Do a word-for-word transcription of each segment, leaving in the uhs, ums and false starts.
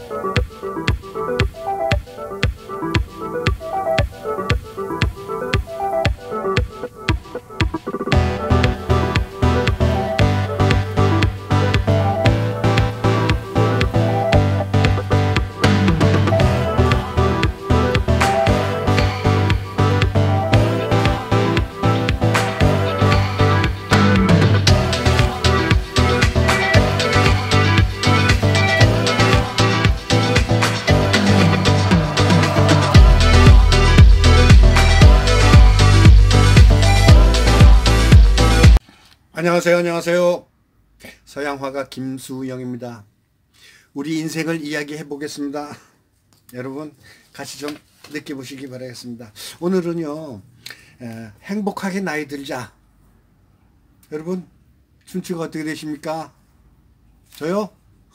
안녕하세요. 안녕하세요. 서양화가 김수영입니다. 우리 인생을 이야기해 보겠습니다. 여러분 같이 좀 느껴보시기 바라겠습니다. 오늘은요 에, 행복하게 나이 들자. 여러분 순치가 어떻게 되십니까? 저요?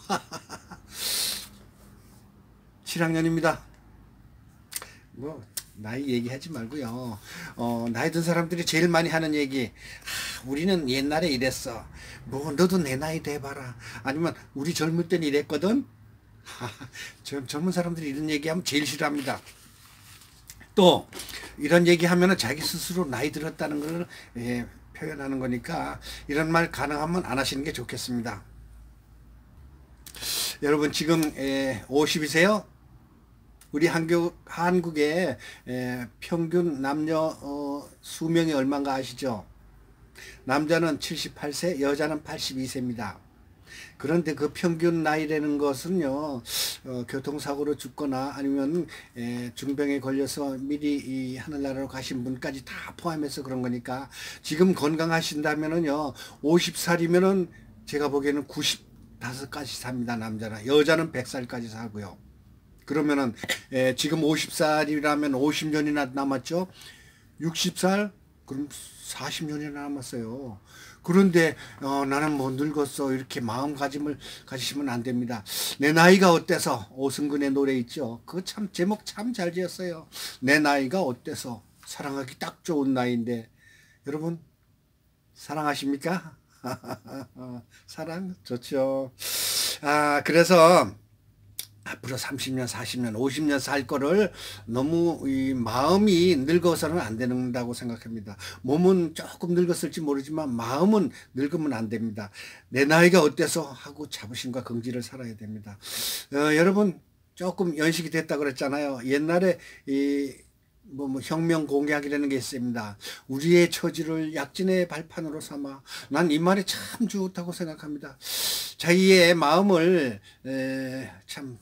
칠 학년입니다. 뭐 나이 얘기하지 말고요. 어, 나이 든 사람들이 제일 많이 하는 얘기, 아, 우리는 옛날에 이랬어. 뭐 너도 내 나이 돼봐라. 아니면 우리 젊을 땐 이랬거든. 젊, 젊은 사람들이 이런 얘기하면 제일 싫어합니다. 또 이런 얘기하면 자기 스스로 나이 들었다는 걸 예, 표현하는 거니까 이런 말 가능하면 안 하시는 게 좋겠습니다. 여러분 지금 예, 오십이세요? 우리 한국, 한국의 에, 평균 남녀 어, 수명이 얼마인가 아시죠? 남자는 칠십팔 세, 여자는 팔십이 세입니다. 그런데 그 평균 나이라는 것은요, 어, 교통사고로 죽거나 아니면 에, 중병에 걸려서 미리 이 하늘나라로 가신 분까지 다 포함해서 그런 거니까 지금 건강하신다면은요, 오십 살이면은 제가 보기에는 구십오까지 삽니다. 남자는. 여자는 백 살까지 살고요. 그러면은 에, 지금 오십 살이라면 오십 년이나 남았죠. 육십 살 그럼 사십 년이나 남았어요. 그런데 어, 나는 뭐 늙었어 이렇게 마음가짐을 가지시면 안 됩니다. 내 나이가 어때서? 오승근의 노래 있죠. 그거 참 제목 참 잘 지었어요. 내 나이가 어때서? 사랑하기 딱 좋은 나이인데 여러분 사랑하십니까? 사랑 좋죠. 아 그래서 앞으로 삼십 년, 사십 년, 오십 년 살 거를 너무 이 마음이 늙어서는 안 된다고 생각합니다. 몸은 조금 늙었을지 모르지만 마음은 늙으면 안 됩니다. 내 나이가 어때서 하고 자부심과 긍지를 살아야 됩니다. 어, 여러분 조금 연식이 됐다 그랬잖아요. 옛날에 이 뭐, 뭐 혁명 공약이라는 게 있습니다. 우리의 처지를 약진의 발판으로 삼아. 난 이 말이 참 좋다고 생각합니다. 자기의 마음을 에, 참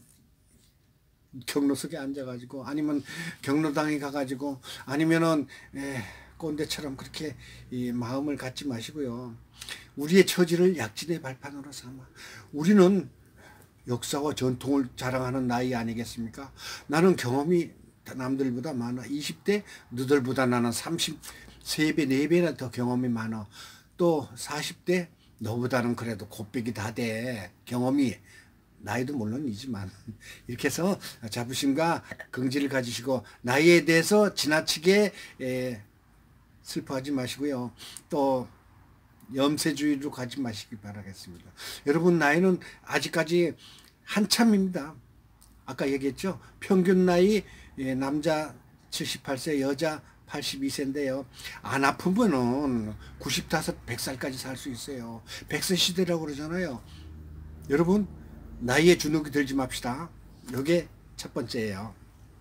경로석에 앉아가지고 아니면 경로당에 가가지고 아니면은 에, 꼰대처럼 그렇게 이 마음을 갖지 마시고요. 우리의 처지를 약진의 발판으로 삼아. 우리는 역사와 전통을 자랑하는 나이 아니겠습니까? 나는 경험이 남들보다 많아. 이십 대 너들보다 나는 삼십삼 배, 네 배나 더 경험이 많아. 또 사십 대 너보다는 그래도 곱빼기 다 돼. 경험이. 나이도 물론이지만 이렇게 해서 자부심과 긍지를 가지시고 나이에 대해서 지나치게 에, 슬퍼하지 마시고요. 또 염세주의로 가지 마시기 바라겠습니다. 여러분 나이는 아직까지 한참입니다. 아까 얘기했죠. 평균 나이 예, 남자 칠십팔 세, 여자 팔십이 세인데요. 안 아프면은 구십오, 백 살까지 살 수 있어요. 백 세 시대라고 그러잖아요. 여러분 나이에 주눅이 들지 맙시다. 이게 첫 번째예요.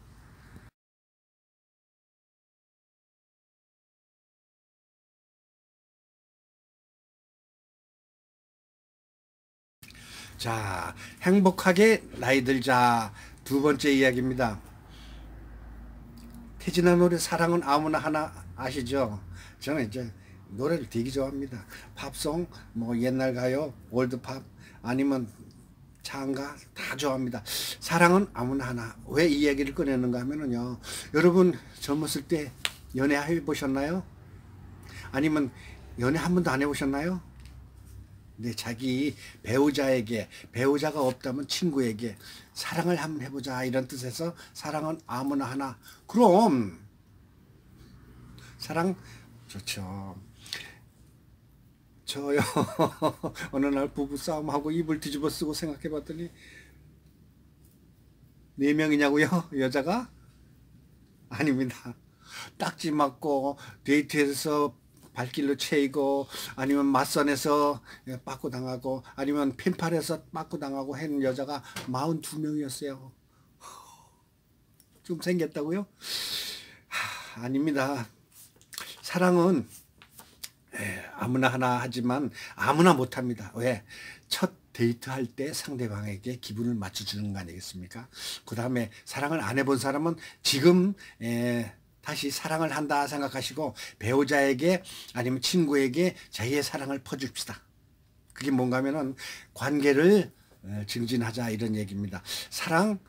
자, 행복하게 나이 들자. 두 번째 이야기입니다. 태진아 노래 사랑은 아무나 하나 아시죠? 저는 이제 노래를 되게 좋아합니다. 팝송, 뭐 옛날 가요, 월드팝 아니면 창가 다 좋아합니다. 사랑은 아무나 하나. 왜 이 얘기를 꺼내는가 하면은요. 여러분 젊었을 때 연애 해보셨나요? 아니면 연애 한 번도 안 해보셨나요? 근데 자기 배우자에게, 배우자가 없다면 친구에게 사랑을 한번 해보자 이런 뜻에서 사랑은 아무나 하나. 그럼 사랑 좋죠. 저요 어느 날 부부싸움하고 이불 뒤집어 쓰고 생각해 봤더니 네 명이냐고요? 여자가? 아닙니다. 딱지 맞고 데이트에서 발길로 채이고 아니면 맞선에서 빠꾸 당하고 아니면 펜팔에서 빠꾸 당하고 한 여자가 사십이 명이었어요. 좀 생겼다고요? 하, 아닙니다. 사랑은 에, 아무나 하나 하지만 아무나 못합니다. 왜? 첫 데이트할 때 상대방에게 기분을 맞춰주는 거 아니겠습니까? 그 다음에 사랑을 안 해본 사람은 지금 에, 다시 사랑을 한다 생각하시고 배우자에게 아니면 친구에게 자기의 사랑을 퍼줍시다. 그게 뭔가 하면은 관계를 증진하자 이런 얘기입니다. 사랑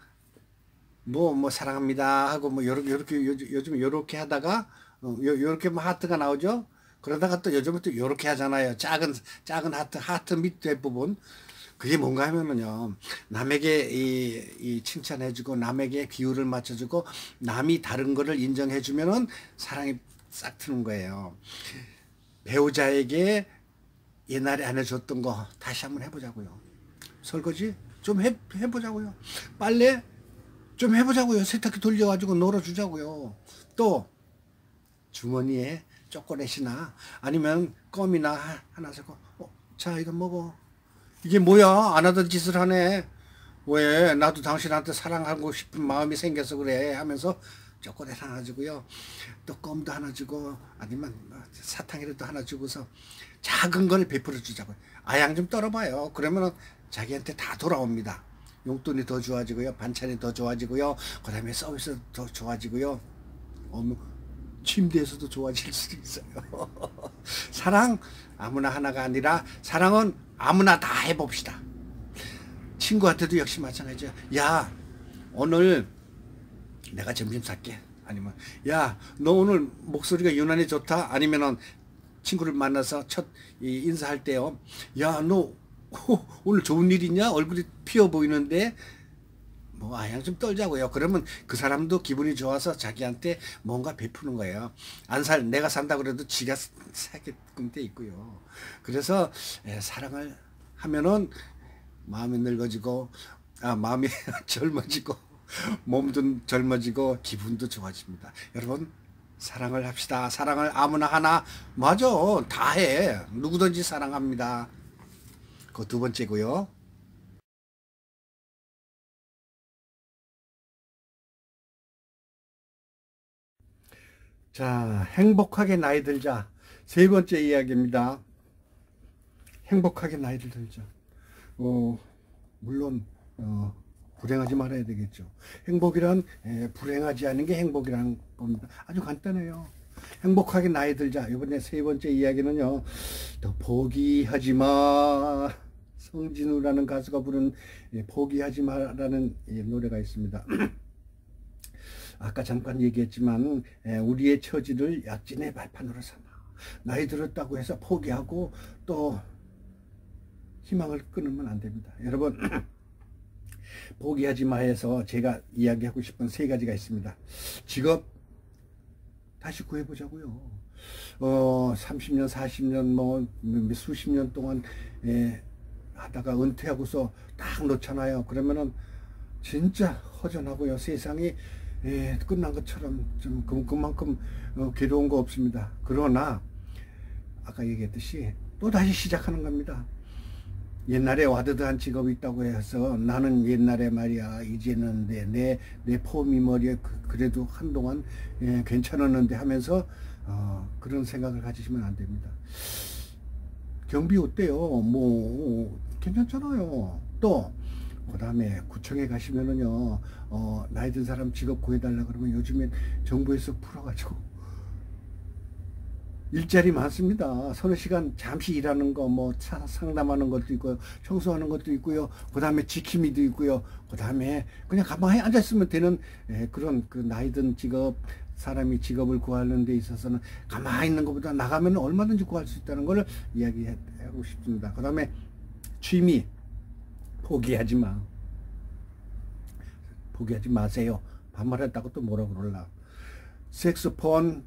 뭐 뭐 사랑합니다 하고 뭐 요렇게 요렇게 요즘 요렇게 하다가 어, 요 요렇게 뭐 하트가 나오죠. 그러다가 또 요즘은 또 요렇게 하잖아요. 작은 작은 하트 하트 밑에 부분. 그게 뭔가 하면은요, 남에게 이, 이 칭찬해주고, 남에게 비율을 맞춰주고, 남이 다른 거를 인정해주면은 사랑이 싹 트는 거예요. 배우자에게 옛날에 안 해줬던 거 다시 한번 해보자고요. 설거지 좀 해, 해보자고요. 빨래 좀 해보자고요. 세탁기 돌려가지고 놀아주자고요. 또 주머니에 초콜릿이나 아니면 껌이나 하나 사고, 어, 자 이거 먹어. 이게 뭐야? 안 하던 짓을 하네. 왜? 나도 당신한테 사랑하고 싶은 마음이 생겨서 그래 하면서 초콜릿 하나 주고요. 또 껌도 하나 주고 아니면 사탕이라도 하나 주고서 작은 걸 베풀어 주자고요. 아양 좀 떨어봐요. 그러면 자기한테 다 돌아옵니다. 용돈이 더 좋아지고요. 반찬이 더 좋아지고요. 그 다음에 서비스도 더 좋아지고요. 어머, 침대에서도 좋아질 수 있어요. 사랑 아무나 하나가 아니라 사랑은 아무나 다 해봅시다. 친구한테도 역시 마찬가지야. 야 오늘 내가 점심 살게. 아니면 야 너 오늘 목소리가 유난히 좋다. 아니면은 친구를 만나서 첫 인사할 때요. 야 너 오늘 좋은 일 있냐? 얼굴이 피어 보이는데 뭐 아양 좀 떨자고요. 그러면 그 사람도 기분이 좋아서 자기한테 뭔가 베푸는 거예요. 안 살 내가 산다 그래도 지가 사게끔 돼 있고요. 그래서 에, 사랑을 하면은 마음이 늙어지고 아 마음이 젊어지고 몸도 젊어지고 기분도 좋아집니다. 여러분 사랑을 합시다. 사랑을 아무나 하나 맞아 다 해. 누구든지 사랑합니다. 그 두 번째고요. 자, 행복하게 나이 들자. 세 번째 이야기입니다. 행복하게 나이를 들자. 어, 물론 어, 불행하지 말아야 되겠죠. 행복이란 에, 불행하지 않은 게 행복이라는 겁니다. 아주 간단해요. 행복하게 나이 들자. 이번에 세 번째 이야기는요. 더 포기하지 마. 성진우라는 가수가 부른 예, 포기하지 마라는 예, 노래가 있습니다. 아까 잠깐 얘기했지만 우리의 처지를 약진의 발판으로 삼아 나이 들었다고 해서 포기하고 또 희망을 끊으면 안 됩니다. 여러분 포기하지 마 해서 제가 이야기하고 싶은 세 가지가 있습니다. 직업 다시 구해보자고요. 어, 삼십 년 사십 년 뭐 수십 년 동안 에, 하다가 은퇴하고서 딱 놓잖아요. 그러면은 진짜 허전하고요. 세상이 예, 끝난 것처럼 좀 그, 그만큼 어, 괴로운 거 없습니다. 그러나 아까 얘기했듯이 또 다시 시작하는 겁니다. 옛날에 와드드한 직업이 있다고 해서 나는 옛날에 말이야 이제는 내, 내, 내 폼이 머리에 그, 그래도 한동안 예, 괜찮았는데 하면서 어, 그런 생각을 가지시면 안 됩니다. 경비 어때요? 뭐 괜찮잖아요. 또 그 다음에 구청에 가시면은요, 어, 나이 든 사람 직업 구해달라 그러면 요즘엔 정부에서 풀어가지고 일자리 많습니다. 서너 시간 잠시 일하는 거, 뭐 상담하는 것도 있고요, 청소하는 것도 있고요, 그 다음에 지킴이도 있고요, 그 다음에 그냥 가만히 앉아있으면 되는 예, 그런 그 나이 든 직업, 사람이 직업을 구하는 데 있어서는 가만히 있는 것보다 나가면 얼마든지 구할 수 있다는 걸 이야기하고 싶습니다. 그 다음에 취미 포기하지 마. 포기하지 마세요. 반말했다고 또 뭐라 그럴라. 색소폰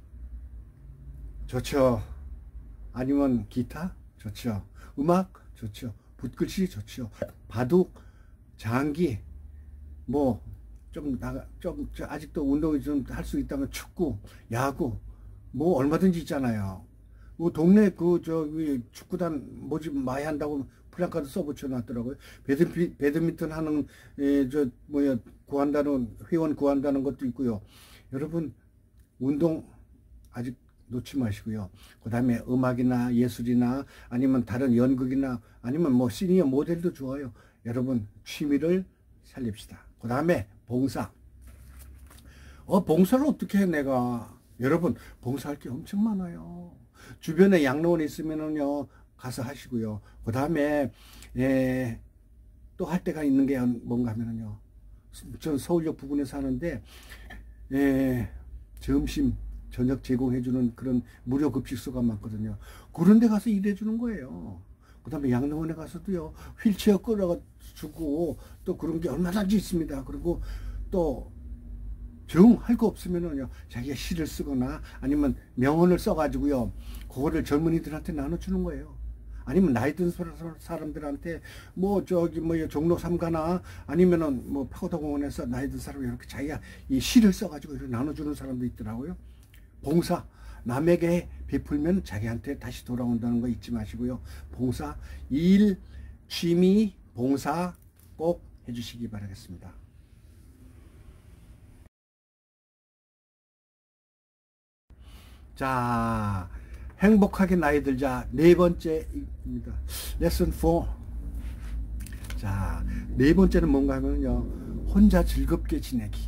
좋죠. 아니면 기타 좋죠. 음악 좋죠. 붓글씨 좋죠. 바둑, 장기, 뭐 좀 나가 좀 아직도 운동이 좀 할 수 있다면 축구, 야구 뭐 얼마든지 있잖아요. 뭐 동네 그 저기 축구단 모집 많이 한다고 플랜카드 써붙여 놨더라고요. 배드미, 배드민턴 하는 에, 저 뭐야 구한다는 회원 구한다는 것도 있고요. 여러분 운동 아직 놓지 마시고요. 그 다음에 음악이나 예술이나 아니면 다른 연극이나 아니면 뭐 시니어 모델도 좋아요. 여러분 취미를 살립시다. 그 다음에 봉사. 어 봉사를 어떻게 해 내가. 여러분 봉사할 게 엄청 많아요. 주변에 양로원 있으면은요 가서 하시고요. 그 다음에 또 할 때가 있는 게 뭔가 하면은요, 전 서울역 부근에 사는데 에, 점심 저녁 제공해주는 그런 무료 급식소가 많거든요. 그런 데 가서 일해주는 거예요. 그 다음에 양로원에 가서도요 휠체어 끌어주고 또 그런 게 얼마든지 있습니다. 그리고 또 정 할 거 없으면은요 자기가 시를 쓰거나 아니면 명언을 써가지고요 그거를 젊은이들한테 나눠주는 거예요. 아니면 나이 든 사람들한테 뭐 저기 뭐 종로 삼가나 아니면은 뭐 파고다공원에서 나이 든 사람이 이렇게 자기가 이 시를 써가지고 이렇게 나눠주는 사람도 있더라고요. 봉사, 남에게 베풀면 자기한테 다시 돌아온다는 거 잊지 마시고요. 봉사, 일, 취미, 봉사 꼭 해주시기 바라겠습니다. 자, 행복하게 나이 들자 네 번째입니다. 레슨 사. 자, 네 번째는 뭔가 하면요, 혼자 즐겁게 지내기.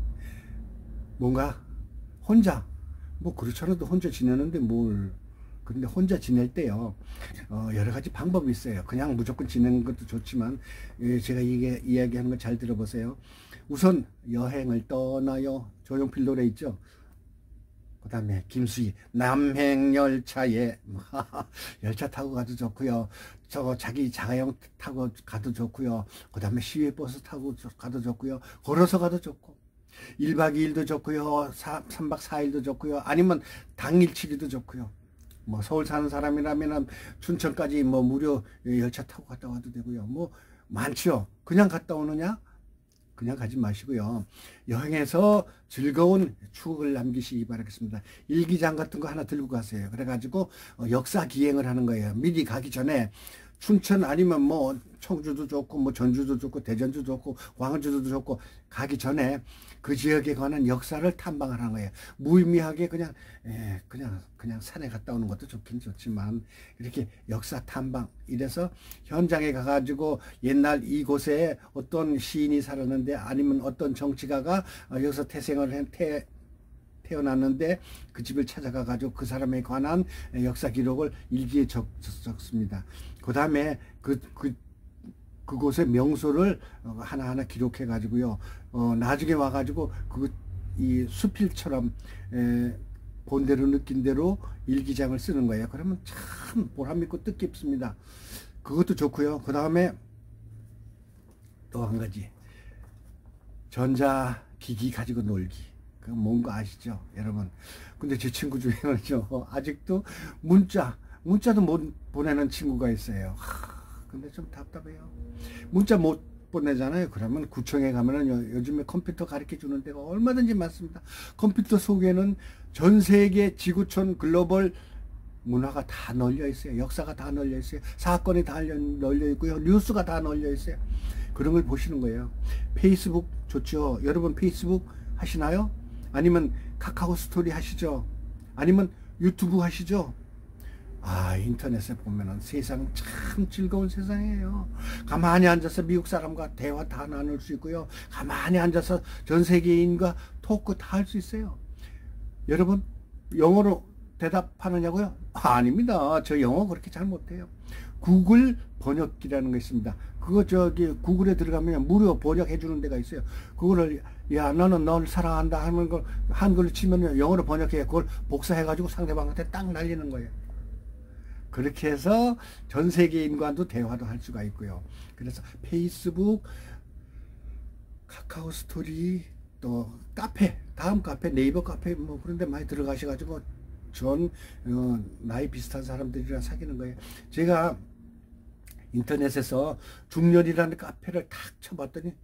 뭔가 혼자 뭐 그렇지 않아도 혼자 지내는데 뭘. 근데 혼자 지낼 때요 어, 여러 가지 방법이 있어요. 그냥 무조건 지내는 것도 좋지만 예, 제가 이게 이야기하는 거 잘 들어보세요. 우선 여행을 떠나요. 조용필 노래 있죠. 그 다음에 김수희 남행열차에 열차 타고 가도 좋고요. 저거 자기 자가용 타고 가도 좋고요. 그 다음에 시외버스 타고 가도 좋고요. 걸어서 가도 좋고 일 박 이 일도 좋고요. 삼 박 사 일도 좋고요. 아니면 당일치기도 좋고요. 뭐 서울 사는 사람이라면 춘천까지 뭐 무료 열차 타고 갔다 와도 되고요. 뭐 많죠. 그냥 갔다 오느냐? 그냥 가지 마시고요. 여행에서 즐거운 추억을 남기시기 바라겠습니다. 일기장 같은 거 하나 들고 가세요. 그래가지고 역사 기행을 하는 거예요. 미리 가기 전에 춘천 아니면 뭐 청주도 좋고 뭐 전주도 좋고 대전도 좋고 광주도 좋고 가기 전에 그 지역에 관한 역사를 탐방을 하는 거예요. 무의미하게 그냥 에, 그냥 그냥 산에 갔다 오는 것도 좋긴 좋지만 이렇게 역사 탐방 이래서 현장에 가가지고 옛날 이곳에 어떤 시인이 살았는데 아니면 어떤 정치가가 여기서 태생을 한 태 태어났는데 그 집을 찾아가 가지고 그 사람에 관한 역사 기록을 일기에 적, 적습니다. 그 다음에 그, 그, 그곳의 명소를 하나하나 기록해 가지고요. 어, 나중에 와 가지고 그, 이 수필처럼 에, 본 대로 느낀 대로 일기장을 쓰는 거예요. 그러면 참 보람있고 뜻깊습니다. 그것도 좋고요. 그 다음에 또 한 가지. 전자기기 가지고 놀기. 그 뭔가 아시죠 여러분. 근데 제 친구 중에는요 아직도 문자 문자도 못 보내는 친구가 있어요. 하, 근데 좀 답답해요. 문자 못 보내잖아요. 그러면 구청에 가면은 요즘에 컴퓨터 가르쳐 주는 데가 얼마든지 많습니다. 컴퓨터 속에는 전 세계 지구촌 글로벌 문화가 다 널려 있어요. 역사가 다 널려 있어요. 사건이 다 널려 있고요. 뉴스가 다 널려 있어요. 그런 걸 보시는 거예요. 페이스북 좋죠. 여러분 페이스북 하시나요? 아니면 카카오 스토리 하시죠? 아니면 유튜브 하시죠? 아, 인터넷에 보면은 세상 참 즐거운 세상이에요. 가만히 앉아서 미국 사람과 대화 다 나눌 수 있고요. 가만히 앉아서 전 세계인과 토크 다 할 수 있어요. 여러분, 영어로 대답하느냐고요? 아, 아닙니다. 저 영어 그렇게 잘 못해요. 구글 번역기라는 거 있습니다. 그거 저기 구글에 들어가면 무료 번역해 주는 데가 있어요. 그거를 야 너는 널 사랑한다 하는 걸 한글로 치면 영어로 번역해 그걸 복사해 가지고 상대방한테 딱 날리는 거예요. 그렇게 해서 전 세계인과도 대화도 할 수가 있고요. 그래서 페이스북, 카카오 스토리, 또 카페, 다음 카페, 네이버 카페 뭐 그런 데 많이 들어가셔 가지고 전 어, 나이 비슷한 사람들이랑 사귀는 거예요. 제가 인터넷에서 중년이라는 카페를 탁 쳐봤더니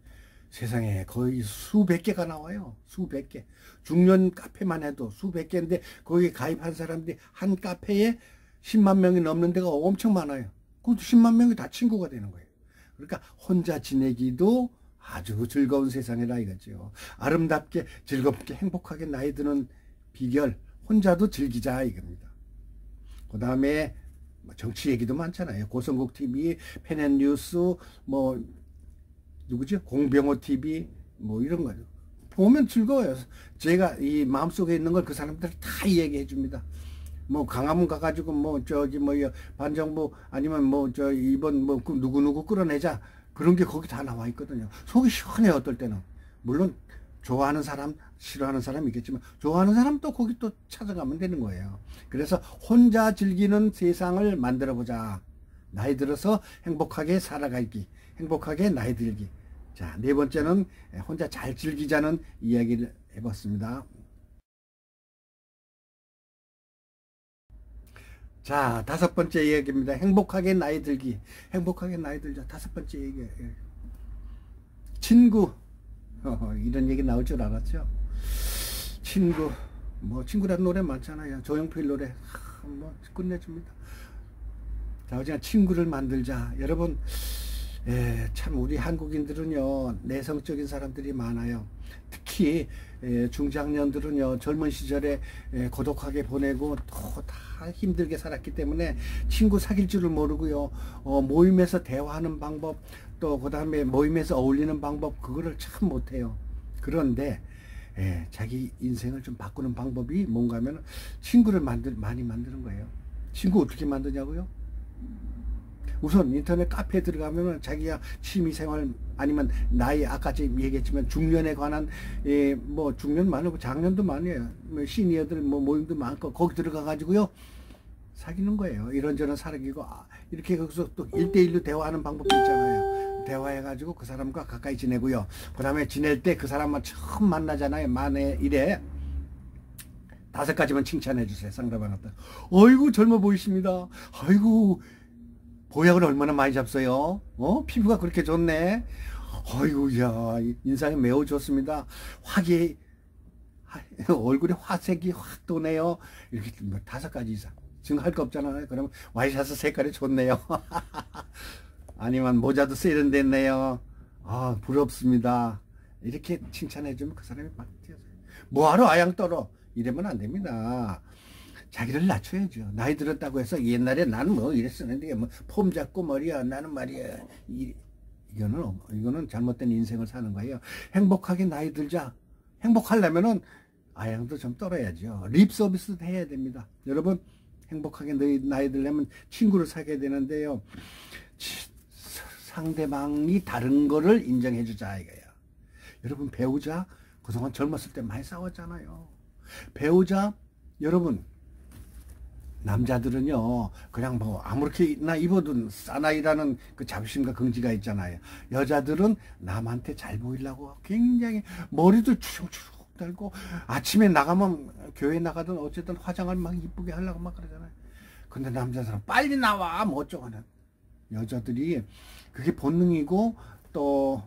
세상에 거의 수백 개가 나와요. 수백 개. 중년 카페만 해도 수백 개인데 거기 가입한 사람들이 한 카페에 십만 명이 넘는 데가 엄청 많아요. 그것도 십만 명이 다 친구가 되는 거예요. 그러니까 혼자 지내기도 아주 즐거운 세상이라 이거죠. 아름답게 즐겁게 행복하게 나이 드는 비결, 혼자도 즐기자 이겁니다. 그 다음에 정치 얘기도 많잖아요. 고성국 티비, 펜앤뉴스, 뭐 누구죠? 공병호 티비 뭐 이런 거죠. 보면 즐거워요. 제가 이 마음속에 있는 걸 그 사람들 다 얘기해 줍니다. 뭐 강화문 가가지고 뭐 저기 뭐 반정부 아니면 뭐 저 이번 뭐 누구누구 끌어내자 그런 게 거기 다 나와 있거든요. 속이 시원해요. 어떨 때는. 물론 좋아하는 사람 싫어하는 사람 있겠지만 좋아하는 사람 또 거기 또 찾아가면 되는 거예요. 그래서 혼자 즐기는 세상을 만들어 보자. 나이 들어서 행복하게 살아가기, 행복하게 나이 들기. 자, 네 번째는 혼자 잘 즐기자는 이야기를 해봤습니다. 자, 다섯 번째 이야기입니다. 행복하게 나이 들기. 행복하게 나이 들자. 다섯 번째 얘기. 친구. 어, 이런 얘기 나올 줄 알았죠? 친구. 뭐, 친구라는 노래 많잖아요. 조용필 노래. 하, 뭐, 끝내줍니다. 자, 어제 친구를 만들자. 여러분, 에, 참 우리 한국인들은요 내성적인 사람들이 많아요. 특히 에, 중장년들은요 젊은 시절에 에, 고독하게 보내고 또 다 힘들게 살았기 때문에 친구 사귈 줄을 모르고요 어, 모임에서 대화하는 방법 또 그 다음에 모임에서 어울리는 방법 그거를 참 못해요. 그런데 에, 자기 인생을 좀 바꾸는 방법이 뭔가 하면 친구를 만들, 많이 만드는 거예요. 친구 어떻게 만드냐고요? 우선 인터넷 카페에 들어가면은 자기가 취미생활 아니면 나이 아까 제가 얘기했지만 중년에 관한 예, 뭐 중년 많고 장년도 많아요. 뭐 시니어들 뭐 모임도 많고 거기 들어가 가지고요 사귀는 거예요. 이런저런 사귀고 아, 이렇게 거기서 또 일대일로 대화하는 방법도 있잖아요. 대화해 가지고 그 사람과 가까이 지내고요. 그 다음에 지낼 때 그 사람만 처음 만나잖아요. 만에 일에 다섯 가지만 칭찬해 주세요. 상대방한테. 어이구 젊어 보이십니다. 아이고 보약을 얼마나 많이 잡어요. 어? 피부가 그렇게 좋네. 어이구야 인상이 매우 좋습니다. 화기 얼굴에 화색이 확 도네요. 이렇게 뭐 다섯 가지 이상 지금 할 거 없잖아요. 그러면 와이셔츠 색깔이 좋네요. 아니면 모자도 세련됐네요. 아 부럽습니다. 이렇게 칭찬해 주면 그 사람이 막 뛰어서 뭐하러 아양 떨어 이러면 안 됩니다. 자기를 낮춰야죠. 나이 들었다고 해서 옛날에 나는 뭐 이랬었는데 뭐 폼 잡고 머리야 나는 말이야 이, 이거는 이거는 잘못된 인생을 사는 거예요. 행복하게 나이 들자. 행복하려면은 아양도 좀 떨어야죠. 립 서비스도 해야 됩니다. 여러분 행복하게 나이 들려면 친구를 사귀어야 되는데요. 상대방이 다른 거를 인정해 주자 이거예요. 여러분 배우자 그동안 젊었을 때 많이 싸웠잖아요. 배우자 여러분 남자들은요 그냥 뭐 아무렇게나 입어도 사나이라는 그 자부심과 긍지가 있잖아요. 여자들은 남한테 잘 보이려고 굉장히 머리도 추룩추룩 달고 아침에 나가면 교회 나가든 어쨌든 화장을 막 이쁘게 하려고 막 그러잖아요. 근데 남자들은 빨리 나와 뭐 어쩌고는 여자들이 그게 본능이고 또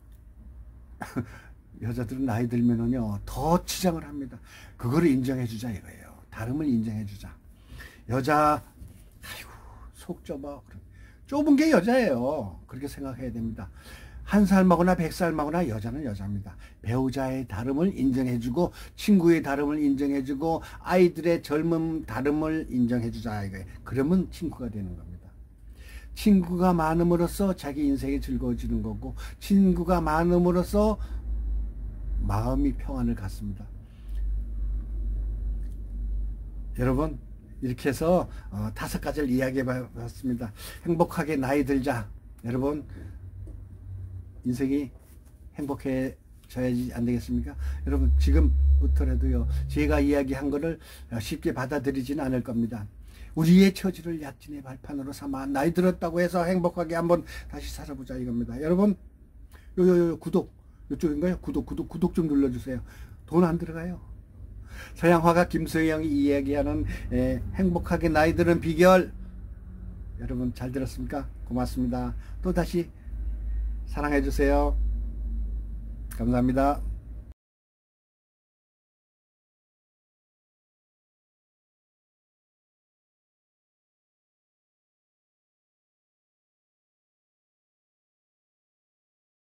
여자들은 나이 들면은요 더 치장을 합니다. 그거를 인정해 주자 이거예요. 다름을 인정해 주자. 여자 아이고 속 좁아 좁은 게 여자예요. 그렇게 생각해야 됩니다. 한 살 먹으나 백 살 먹으나 여자는 여자입니다. 배우자의 다름을 인정해주고 친구의 다름을 인정해주고 아이들의 젊음 다름을 인정해주자 이거예요. 그러면 친구가 되는 겁니다. 친구가 많음으로써 자기 인생이 즐거워지는 거고 친구가 많음으로써 마음이 평안을 갖습니다. 여러분 이렇게 해서 어, 다섯 가지를 이야기해 봤습니다. 행복하게 나이 들자. 여러분 인생이 행복해져야지 안 되겠습니까? 여러분 지금부터라도요 제가 이야기한 거를 쉽게 받아들이지는 않을 겁니다. 우리의 처지를 약진의 발판으로 삼아 나이 들었다고 해서 행복하게 한번 다시 살아보자 이겁니다. 여러분 요요요 구독 이쪽인가요? 구독 구독 구독 좀 눌러주세요. 돈 안 들어가요. 서양화가 김서영이 이야기하는 에, 행복하게 나이 드는 비결 여러분 잘 들었습니까? 고맙습니다. 또 다시 사랑해 주세요. 감사합니다.